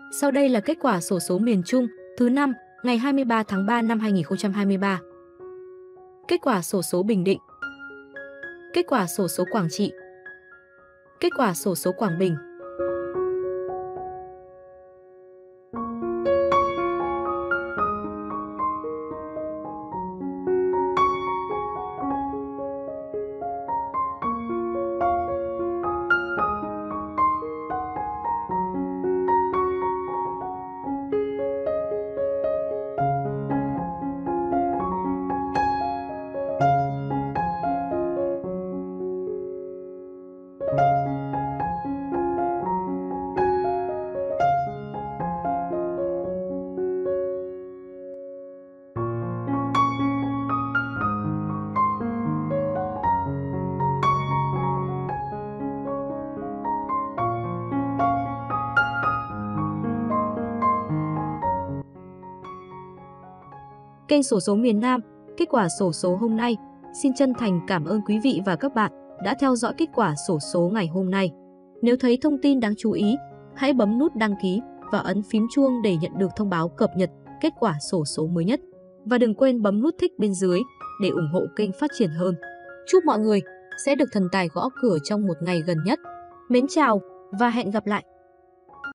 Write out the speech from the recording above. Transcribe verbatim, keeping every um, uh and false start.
Sau đây là kết quả xổ số miền Trung thứ năm ngày hai mươi ba tháng ba năm hai nghìn không trăm hai mươi ba. Kết quả xổ số Bình Định. Kết quả xổ số Quảng Trị. Kết quả xổ số Quảng Bình. Kênh xổ số miền Nam, kết quả xổ số hôm nay. Xin chân thành cảm ơn quý vị và các bạn đã theo dõi kết quả xổ số ngày hôm nay. Nếu thấy thông tin đáng chú ý, hãy bấm nút đăng ký và ấn phím chuông để nhận được thông báo cập nhật kết quả xổ số mới nhất. Và đừng quên bấm nút thích bên dưới để ủng hộ kênh phát triển hơn. Chúc mọi người sẽ được thần tài gõ cửa trong một ngày gần nhất. Mến chào và hẹn gặp lại!